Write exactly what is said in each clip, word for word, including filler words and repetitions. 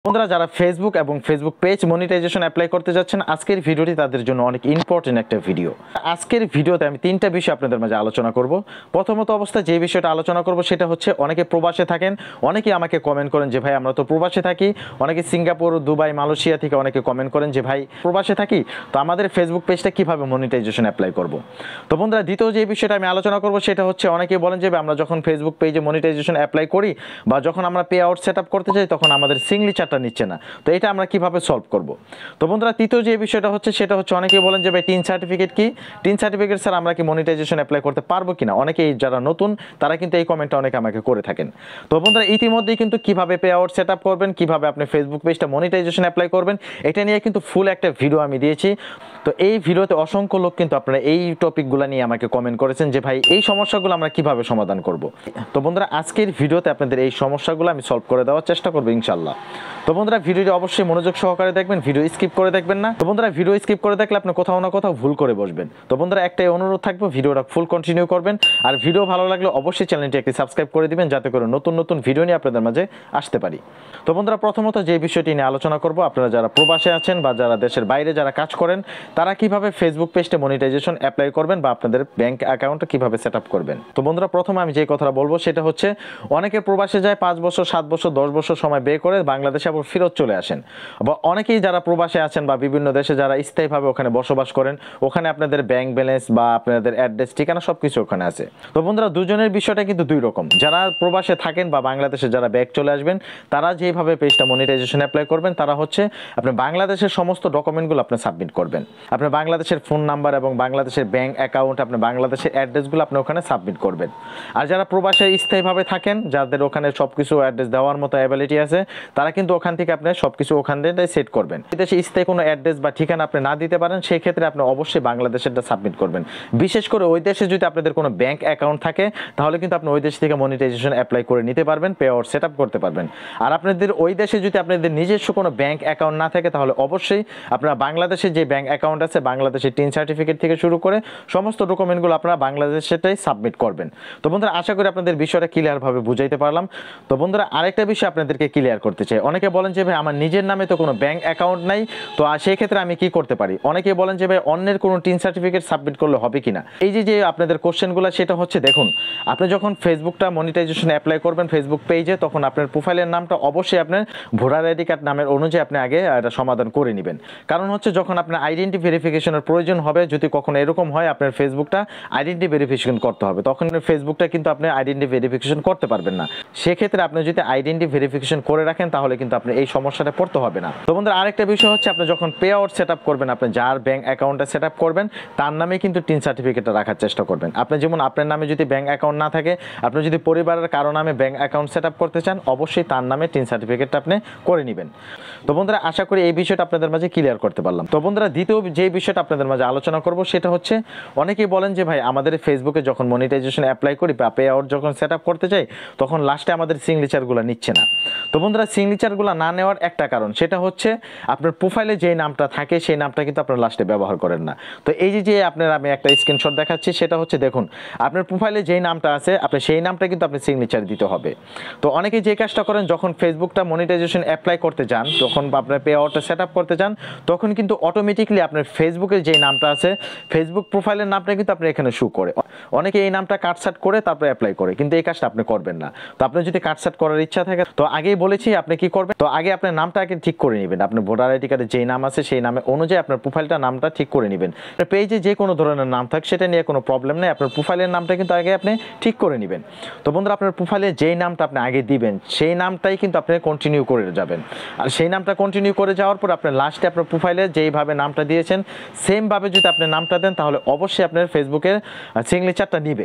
বন্ধুরা যারা ফেসবুক এবং ফেসবুক পেজ মনিটাইজেশন অ্যাপ্লাই করতে যাচ্ছেন আজকের ভিডিওটি তাদের জন্য অনেক ইম্পর্টেন্ট একটা ভিডিও। আজকের ভিডিওতে আমি তিনটা বিষয় আপনাদের মাঝে আলোচনা করব। প্রথমত অবস্থায় যে বিষয়টা আলোচনা করব সেটা হচ্ছে অনেকে প্রবাসে থাকেন, অনেকে আমাকে কমেন্ট করেন যে ভাই আমরা তো প্রবাসে থাকি, অনেকে সিঙ্গাপুর, দুবাই, মালয়েশিয়া থেকে অনেকে কমেন্ট করেন যে ভাই প্রবাসে থাকি, তো আমাদের ফেসবুক পেজটা কিভাবে মনিটাইজেশন অ্যাপ্লাই করব। তো বন্ধুরা দ্বিতীয় যে বিষয়টা আমি আলোচনা করব সেটা হচ্ছে অনেকে বলেন যে আমরা যখন ফেসবুক পেজে মনিটাইজেশন অ্যাপ্লাই করি বা যখন আমরা পে আউট সেট আপ করতে যাই তখন আমাদের সিগনেচার নিচ্ছে না, তো এটা আমরা কিভাবে সলভ করব। তো বন্ধুরা তৃতীয় যে বিষয়টা হচ্ছে সেটা হচ্ছে অনেকে বলেন যে ভাই টিন সার্টিফিকেট কি, টিন সার্টিফিকেট স্যার আমরা কি মনিটাইজেশন অ্যাপ্লাই করতে পারবো কিনা, অনেকেই যারা নতুন তারা কিন্তু এই কমেন্টটা অনেকে আমাকে করে থাকেন। তো বন্ধুরা ইতিমধ্যেই কিন্তু কিভাবে পে আউট সেট আপ করবেন, কিভাবে আপনি ফেসবুক পেজটা মনিটাইজেশন অ্যাপ্লাই করবেন, এটা নিয়ে কিন্তু ফুল একটা ভিডিও আমি দিয়েছি। তো এই ভিডিওতে অসংখ্য লোক কিন্তু আপনারা এই টপিকগুলো নিয়ে আমাকে কমেন্ট করেছেন যে ভাই এই সমস্যাগুলো আমরা কিভাবে সমাধান করব। তো বন্ধুরা আজকের ভিডিওতে আপনাদের এই সমস্যাগুলো আমি সলভ করে দেওয়ার চেষ্টা করবো ইনশাল্লাহ। তো বন্ধুরা ভিডিওটি অবশ্যই মনোযোগ সহকারে দেখবেন, ভিডিও স্কিপ করে দেখবেন না। তো বন্ধুরা ভিডিও স্কিপ করে দেখলে আপনি কোথাও না কোথাও ভুল করে বসবেন। তো বন্ধুরা একটাই অনুরোধ থাকবে, ভিডিওটা ফুল কন্টিনিউ করবেন, আর ভিডিও ভালো লাগলে অবশ্যই চ্যানেলটি একটি সাবস্ক্রাইব করে দিবেন যাতে করে নতুন নতুন ভিডিও নিয়ে আপনাদের মাঝে আসতে পারি। তো বন্ধুরা প্রথমত যে বিষয়টি নিয়ে আলোচনা করব, আপনারা যারা প্রবাসে আছেন বা যারা দেশের বাইরে যারা কাজ করেন তারা কিভাবে ফেসবুক পেজটা মনিটাইজেশন অ্যাপ্লাই করবেন বা আপনাদের ব্যাংক অ্যাকাউন্টটা কিভাবে সেট আপ করবেন। তো বন্ধুরা প্রথমে আমি যে কথাটা বলবো সেটা হচ্ছে অনেকে প্রবাসে যায় পাঁচ বছর, সাত বছর, দশ বছর সময় ব্যয় করে বাংলাদেশে আবার ফেরত চলে আসেন। বা অনেকেই যারা প্রবাসে আছেন বা বিভিন্ন দেশে যারা স্থায়ীভাবে ওখানে বসবাস করেন, ওখানে আপনাদের ব্যাংক ব্যালেন্স বা আপনাদের অ্যাড্রেস, ঠিকানা সবকিছু ওখানে আছে। তো বন্ধুরা দুজনের বিষয়টা কিন্তু দুই রকম। যারা প্রবাসে থাকেন বা বাংলাদেশে যারা ব্যাক চলে আসবেন তারা যেভাবে পেজটা মনিটাইজেশন অ্যাপ্লাই করবেন তারা হচ্ছে আপনি বাংলাদেশের সমস্ত ডকুমেন্টগুলো আপনি সাবমিট করবেন। আপনি বাংলাদেশের ফোন নাম্বার এবং বাংলাদেশের ব্যাংক অ্যাকাউন্ট, আপনি বাংলাদেশের অ্যাড্রেসগুলো আপনি ওখানে সাবমিট করবেন। আর যারা প্রবাসে স্থায়ীভাবে থাকেন, যাদের ওখানে সবকিছু অ্যাড্রেস দেওয়ার মতো অ্যাবিলিটি আছে, তারা কিন্তু ওখান থেকে আপনি সবকিছু ওখান থেকে সেট করবেন। বিদেশে স্থায়ী কোনো অ্যাড্রেস বা ঠিকানা আপনি না দিতে পারেন, সেই ক্ষেত্রে আপনি অবশ্যই বাংলাদেশেরটা সাবমিট করবেন। বিশেষ করে ওই দেশে যদি আপনাদের কোনো ব্যাংক অ্যাকাউন্ট থাকে তাহলে কিন্তু আপনি ওই দেশ থেকে মনিটাইজেশন অ্যাপ্লাই করে নিতে পারবেন, পে আউট সেট আপ করতে পারবেন। আর আপনাদের ওই দেশে যদি আপনাদের নিজস্ব কোনো ব্যাংক অ্যাকাউন্ট না থাকে তাহলে অবশ্যই আপনারা বাংলাদেশের যে ব্যাংক অ্যাকাউন্ট আছে, বাংলাদেশের টিন সার্টিফিকেট থেকে শুরু করে সমস্ত ডকুমেন্টগুলো আপনারা বাংলাদেশেরটাই সাবমিট করবেন। তো বন্ধুরা আশা করি আপনাদের বিষয়টা ক্লিয়ারভাবে বুঝাইতে পারলাম। তো বন্ধুরা আরেকটা বিষয় আপনাদেরকে ক্লিয়ার করতে চাই, অনেকে বলেন যে ভাই আমার নিজের নামে তো কোনো ব্যাংক অ্যাকাউন্ট নাই, তো সেই ক্ষেত্রে আমি কি করতে পারি। অনেকে বলেন যে ভাই অন্যের কোনো টিন সার্টিফিকেট সাবমিট করলে হবে কিনা। এই যে যে আপনাদের কোশ্চেনগুলো সেটা হচ্ছে দেখুন, আপনি যখন ফেসবুকটা মনিটাইজেশন অ্যাপ্লাই করবেন ফেসবুক পেজে, তখন আপনার প্রোফাইলের নামটা অবশ্যই আপনার ভোটার আইডি কার্ড নামের অনুযায়ী আপনি আগে এটা সমাধান করে নেবেন। কারণ হচ্ছে যখন আপনার আইডেন্টি ভেরিফিকেশনের প্রয়োজন হবে, যদি কখনো এরকম হয় আপনার ফেসবুকটা আইডেন্টি ভেরিফিকেশন করতে হবে, তখন ফেসবুকটা কিন্তু আপনি আইডেন্টি ভেরিফিকেশন করতে পারবেন না। সেক্ষেত্রে আপনি যদি আইডেন্টি ভেরিফিকেশন করে রাখেন তাহলে কিন্তু আপনি এই সমস্যাটা পড়তে হবে না। তো বন্ধুরা আরেকটা বিষয় হচ্ছে আপনি যখন পে আউট সেট আপ করবেন, আপনি যার ব্যাংক অ্যাকাউন্টটা সেট আপ করবেন তার নামে কিন্তু টিন সার্টিফিকেটটা রাখার চেষ্টা করবেন। আপনি যেমন আপনার নামে যদি ব্যাংক অ্যাকাউন্ট না থাকে, আপনি যদি পরিবারের কারো নামে ব্যাংক অ্যাকাউন্ট সেট আপ করতে চান, অবশ্যই তার নামে টিন সার্টিফিকেটটা আপনি করে নেবেন। তো বন্ধুরা আশা করি এই বিষয়টা আপনাদের মাঝে ক্লিয়ার করতে পারলাম। তো বন্ধুরা দ্বিতীয় যে বিষয়টা আপনাদের মাঝে আলোচনা করব সেটা হচ্ছে অনেকেই বলেন যে ভাই আমাদের ফেসবুকে যখন মনিটাইজেশন অ্যাপ্লাই করি বা পে আউট যখন সেট আপ করতে চাই তখন লাস্টে আমাদের সিগনেচারগুলো নিচ্ছে না। তো বন্ধুরা সিগনেচারগুলো না নেওয়ার একটা কারণ সেটা হচ্ছে আপনার প্রোফাইলে যেই নামটা থাকে সেই নামটা কিন্তু আপনার লাস্টে ব্যবহার করেন না। তো এই যে যে আপনার আমি একটা স্ক্রিনশট দেখাচ্ছি, সেটা হচ্ছে দেখুন আপনার প্রোফাইলে যেই নামটা আছে আপনার সেই নামটা কিন্তু আপনি সিগনেচার দিতে হবে। তো অনেকে যে কাজটা করেন যখন ফেসবুকটা মনিটাইজেশন অ্যাপ্লাই করতে যান, তখন আপনার পে আউটটা সেট আপ করতে যান, তখন কিন্তু অটোমেটিকলি আপনার ফেসবুকের যেই নামটা আছে ফেসবুক প্রোফাইলের নামটা কিন্তু আপনার এখানে শো করে। অনেকে এই নামটা কাটসাট করে তারপরে অ্যাপ্লাই করে, কিন্তু এই কাজটা আপনি করবেন না। তো আপনি যদি কাটসাট করার ইচ্ছা থাকে তো আগেই বলেছি আপনি কি করবেন, তো আগে আপনার নামটা আগে ঠিক করে নেবেন। আপনার ভোটার আইডি কার্ডে যেই নাম আছে সেই নামে অনুযায়ী আপনার প্রোফাইলটা নামটা ঠিক করে নেবেন। পেজে যে কোনো ধরনের নাম থাক সেটা নিয়ে কোনো প্রবলেম নেই, আপনার প্রোফাইলের নামটা কিন্তু আগে আপনি ঠিক করে নেবেন। তো বন্ধুরা আপনার প্রোফাইলে যেই নামটা আপনি আগে দিবেন সেই নামটাই কিন্তু আপনি কন্টিনিউ করে যাবেন। আর সেই নামটা কন্টিনিউ করে যাওয়ার পর আপনার লাস্টে আপনার প্রোফাইলে যেইভাবে নামটা দিয়েছেন সেমভাবে যদি আপনি নামটা দেন তাহলে অবশ্যই আপনার ফেসবুকের সিগনেচারটা নিবে।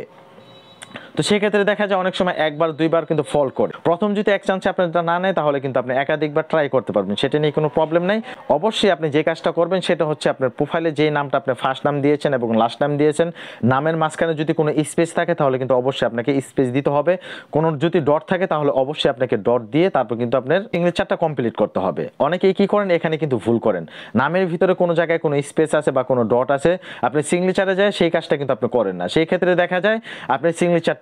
তো সেক্ষেত্রে দেখা যায় অনেক সময় একবার দুইবার কিন্তু ফল করে। প্রথম যদি এক চান্সে আপনার না নেয় তাহলে কিন্তু আপনি একাধিকবার ট্রাই করতে পারবেন, সেটা নিয়ে কোনো প্রবলেম নেই। অবশ্যই আপনি যে কাজটা করবেন সেটা হচ্ছে আপনার প্রোফাইলে যেই নামটা আপনি ফার্স্ট নাম দিয়েছেন এবং লাস্ট নাম দিয়েছেন, নামের মাঝখানে যদি কোনো স্পেস থাকে তাহলে কিন্তু অবশ্যই আপনাকে স্পেস দিতে হবে। কোনো যদি ডট থাকে তাহলে অবশ্যই আপনাকে ডট দিয়ে তারপর কিন্তু আপনার সিগনেচারটা কমপ্লিট করতে হবে। অনেকেই কি করেন এখানে কিন্তু ভুল করেন, নামের ভিতরে কোনো জায়গায় কোনো স্পেস আছে বা কোনো ডট আছে, আপনি সিগনেচারে যায় সেই কাজটা কিন্তু আপনি করেন না। সেই ক্ষেত্রে দেখা যায় আপনি সিগনেচারটা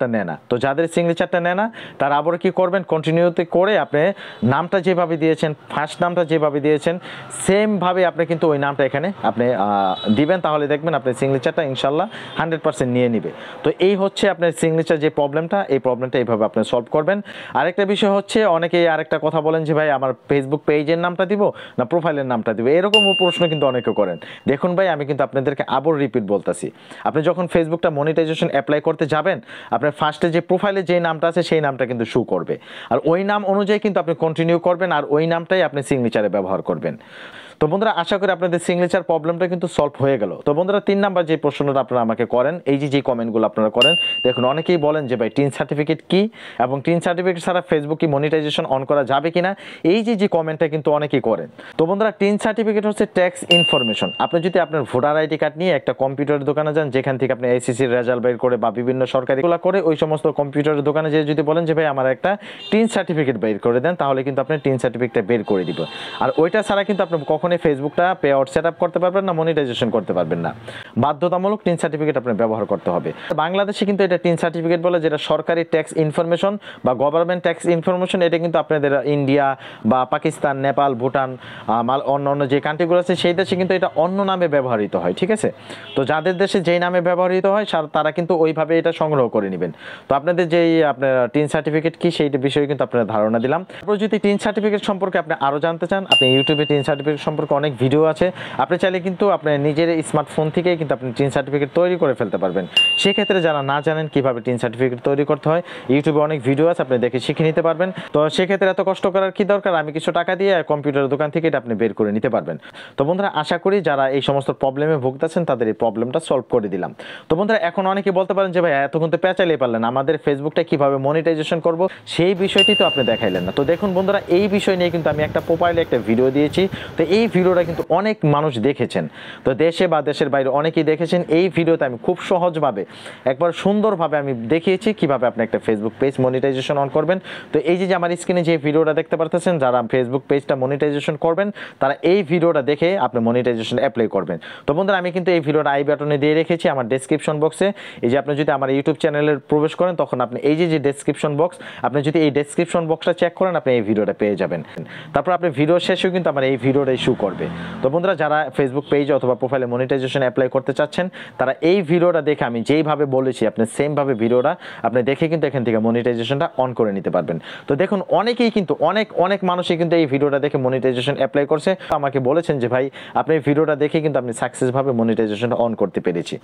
সিগনেচারটা নেয় না। তো যাদের সিগনেচারটা নেয় না তারা আবার কি করবেন, কন্টিনিউতে করে আপনি নামটা যেভাবে দিয়েছেন, ফার্স্ট নামটা যেভাবে দিয়েছেন সেমভাবে আপনি কিন্তু ওই নামটা এখানে আপনি দিবেন, তাহলে দেখবেন আপনার সিগনেচারটা ইনশাল্লাহ হান্ড্রেড পার্সেন্ট নিয়ে নিবে। তো এই হচ্ছে আপনার সিগনেচার যে প্রবলেমটা, এই প্রবলেমটা এইভাবে আপনি সলভ করবেন। আরেকটা বিষয় হচ্ছে অনেকেই আরেকটা কথা বলেন যে ভাই আমার ফেসবুক পেজের নামটা দিব না প্রোফাইলের নামটা দিব, এরকমও প্রশ্ন কিন্তু অনেকে করেন। দেখুন ভাই, আমি কিন্তু আপনাদেরকে আবার রিপিট বলতেছি, আপনি যখন ফেসবুকটা মনিটাইজেশন অ্যাপ্লাই করতে যাবেন আপনার ফার্স্টে যে প্রোফাইলে যে নামটা আছে সেই নামটা কিন্তু শো করবে, আর ওই নাম অনুযায়ী কিন্তু আপনি কন্টিনিউ করবেন, আর ওই নামটাই আপনি সিগনেচারে ব্যবহার করবেন। তো বন্ধুরা আশা করি আপনাদের সিগনেচার প্রবলেমটা কিন্তু সলভ হয়ে গেল। তো বন্ধুরা তিন নাম্বার যে প্রশ্নটা আপনারা আমাকে করেন, এই যে যে কমেন্টগুলো আপনারা করেন, দেখুন অনেকেই বলেন যে ভাই টিন সার্টিফিকেট কি এবং টিন সার্টিফিকেট ছাড়া ফেসবুক কি মনিটাইজেশন অন করা যাবে কিনা, এই যে যে কমেন্টটা কিন্তু অনেকেই করেন। তো বন্ধুরা টিন সার্টিফিকেট হচ্ছে ট্যাক্স ইনফরমেশন। আপনি যদি আপনার ভোটার আইডি কার্ড নিয়ে একটা কম্পিউটারের দোকানে যান, যেখান থেকে আপনি এসএসসির রেজাল্ট বের করে বা বিভিন্ন সরকারিগুলো করে, ওই সমস্ত কম্পিউটারের দোকানে যেয়ে যদি বলেন যে ভাই আমার একটা টিন সার্টিফিকেট বের করে দেন, তাহলে কিন্তু আপনি টিন সার্টিফিকেটটা বের করে দিব। আর ওইটা ছাড়া কিন্তু আপনি কখনোই ফেসবুকটা পে আউট সেট আপ করতে পারবেন না, মনিটাইজেশন করতে পারবেন না। বাধ্যতামূলক টিন সার্টিফিকেট আপনার ব্যবহার করতে হবে। বাংলাদেশে কিন্তু এটা টিন সার্টিফিকেট বলে, যেটা সরকারি ট্যাক্স ইনফরমেশন বা গভর্নমেন্ট ট্যাক্স ইনফরমেশন, এটা কিন্তু আপনাদের ইন্ডিয়া বা পাকিস্তান, নেপাল, ভুটান, অন্য অন্য যে কান্ট্রিগুলো আছে সেই দেশে কিন্তু এটা অন্য নামে ব্যবহৃত হয়, ঠিক আছে। তো যাদের দেশে যেই নামে ব্যবহৃত হয় তারা কিন্তু ওইভাবে এটা সংগ্রহ করে নেবেন। তো আপনাদের যেই আপনার টিন সার্টিফিকেট কি সেই বিষয়ে কিন্তু আপনারা ধারণা দিলাম। তারপর যদি টিন সার্টিফিকেট সম্পর্কে আপনি আরও জানতে চান, আপনি ইউটিউবে টিন সার্টিফিকেট সম্পর্কে অনেক ভিডিও আছে, আপনি চাইলে কিন্তু আপনার নিজের স্মার্টফোন থেকে কিন্তু আপনি টিন সার্টিফিকেট তৈরি করে ফেলতে পারবেন। সেক্ষেত্রে যারা না জানেন কিভাবে টিন সার্টিফিকেট তৈরি করতে হয়, ইউটিউবে অনেক ভিডিও আছে, আপনি দেখে শিখে নিতে পারবেন। তো সেক্ষেত্রে এত কষ্ট করার কি দরকার, আমি কিছু টাকা দিয়ে কম্পিউটারের দোকান থেকে এটা আপনি বের করে নিতে পারবেন। তো বন্ধুরা আশা করি যারা এই সমস্ত প্রবলেমে ভুগতেছেন তাদের এই প্রবলেমটা সলভ করে দিলাম। তো বন্ধুরা এখন অনেকে বলতে পারেন যে ভাই এতক্ষণ তো পেঁচালেই পারলেন, আমাদের ফেসবুকটা কিভাবে মনিটাইজেশন করব সেই বিষয়টি তো আপনি দেখাইলেন না। তো দেখুন বন্ধুরা, এই বিষয় নিয়ে কিন্তু আমি একটা প্রোফাইলে একটা ভিডিও দিয়েছি। তো এই ভিডিওটা কিন্তু অনেক মানুষ দেখেছেন, তো দেশে বা দেশের বাইরে অনেকেই দেখেছেন। এই ভিডিওতে আমি খুব সহজভাবে একবার সুন্দরভাবে আমি দেখিয়েছি কিভাবে আপনি একটা ফেসবুক পেজ মনিটাইজেশন অন করবেন। তো এই যে আমার স্ক্রিনে যে ভিডিওটা দেখতে পারতেছেন, যারা ফেসবুক পেজটা মনিটাইজেশন করবেন তারা এই ভিডিওটা দেখে আপনি মনিটাইজেশন অ্যাপ্লাই করবেন। তো বন্ধুরা আমি কিন্তু এই ভিডিওটা আই বাটনে দিয়ে রেখেছি আমার ডেসক্রিপশন বক্সে। এই যে আপনি যদি আমার ইউটিউব চ্যানেলে প্রবেশ করেন তখন আপনি এই যে যে ডেসক্রিপশন বক্স, আপনি যদি এই ডেসক্রিপশন বক্সটা চেক করেন আপনি এই ভিডিওটা পেয়ে যাবেন। তারপর আপনি ভিডিও শেষেও কিন্তু আমার এই ভিডিওটা ইস্যু করবে। তো বন্ধুরা যারা ফেসবুক পেজ অথবা প্রোফাইলে মনিটাইজেশন অ্যাপ্লাই করতে চাচ্ছেন তারা এই ভিডিওটা দেখে আমি যেইভাবে বলেছি আপনি সেমভাবে ভিডিওটা আপনি দেখে কিন্তু এখান থেকে মনিটাইজেশনটা অন করে নিতে পারবেন। তো দেখুন অনেকেই কিন্তু অনেক অনেক মানুষই কিন্তু এই ভিডিওটা দেখে মনিটাইজেশন অ্যাপ্লাই করছে, আমাকে বলেছেন যে ভাই আপনি এই ভিডিওটা দেখে কিন্তু আপনি সাকসেসভাবে মনিটাইজেশনটা অন করতে পেরেছি।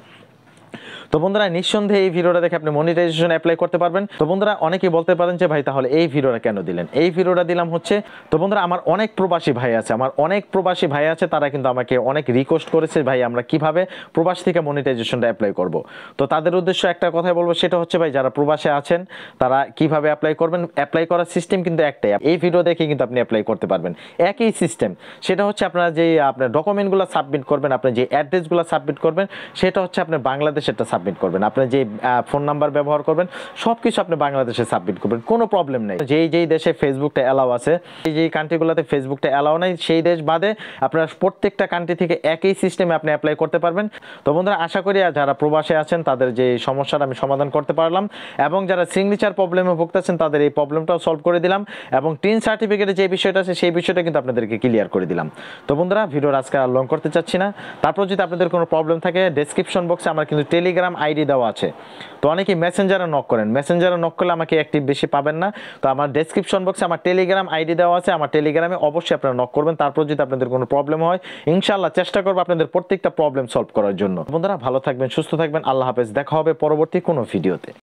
তো বন্ধুরা নিঃসন্দেহে এই ভিডিওটা দেখে আপনি মনিটাইজেশন অ্যাপ্লাই করতে পারবেন। তো বন্ধুরা অনেকেই বলতে পারেন যে ভাই তাহলে এই ভিডিওটা কেন দিলেন, এই ভিডিওটা দিলাম হচ্ছে, তো বন্ধুরা আমার অনেক প্রবাসী ভাই আছে, আমার অনেক প্রবাসী ভাই আছে, তারা কিন্তু আমাকে অনেক রিকোয়েস্ট করেছে ভাই আমরা কিভাবে প্রবাস থেকে মনিটাইজেশনটা অ্যাপ্লাই করব। তো তাদের উদ্দেশ্য একটা কথাই বলবো, সেটা হচ্ছে ভাই যারা প্রবাসে আছেন তারা কিভাবে অ্যাপ্লাই করবেন, অ্যাপ্লাই করার সিস্টেম কিন্তু একটাই, এই ভিডিও দেখে কিন্তু আপনি অ্যাপ্লাই করতে পারবেন। একই সিস্টেম, সেটা হচ্ছে আপনারা যে আপনার ডকুমেন্টগুলো সাবমিট করবেন, আপনার যে অ্যাড্রেসগুলো সাবমিট করবেন সেটা হচ্ছে আপনার বাংলাদেশেরটা সাবমিট করবেন, আপনার যে ফোন নাম্বার ব্যবহার করবেন সব কিছু আপনি বাংলাদেশে সাবমিট করবেন, কোনো প্রবলেম নেই। যেই যেই দেশে ফেসবুকটা অ্যালাউ আছে, এই যেই কান্ট্রিগুলোতে ফেসবুকটা অ্যালাউ নেই সেই দেশ বাদে আপনার প্রত্যেকটা কান্ট্রি থেকে একই সিস্টেমে আপনি অ্যাপ্লাই করতে পারবেন। তো বন্ধুরা আশা করি যারা প্রবাসে আছেন তাদের যে সমস্যাটা আমি সমাধান করতে পারলাম, এবং যারা সিগনেচার প্রবলেমে ভুগতেছেন তাদের এই প্রবলেমটাও সলভ করে দিলাম, এবং টিন সার্টিফিকেটের যে বিষয়টা আছে সেই বিষয়টা কিন্তু আপনাদেরকে ক্লিয়ার করে দিলাম। তো বন্ধুরা ভিডিওর আজকে আর লং করতে চাচ্ছি না। তারপর যদি আপনাদের কোনো প্রবলেম থাকে ডেসক্রিপশন বক্সে আমার কিন্তু টেলিগ্রাম আইডি দেওয়া আছে। তো অনেকেই মেসেঞ্জারে নক করেন, মেসেঞ্জারে নক করলে আমাকে অ্যাক্টিভ বেশি পাবেন না। তো আমার ডেসক্রিপশন বক্সে আমার টেলিগ্রাম আইডি দেওয়া আছে, আমার টেলিগ্রামে অবশ্যই আপনারা নক করবেন। তারপর যদি আপনাদের কোনো প্রবলেম হয় ইনশাআল্লাহ চেষ্টা করবো আপনাদের প্রত্যেকটা প্রবলেম সলভ করার জন্য। বন্ধুরা ভালো থাকবেন, সুস্থ থাকবেন, আল্লাহ হাফেজ, দেখা হবে পরবর্তী কোনো ভিডিওতে।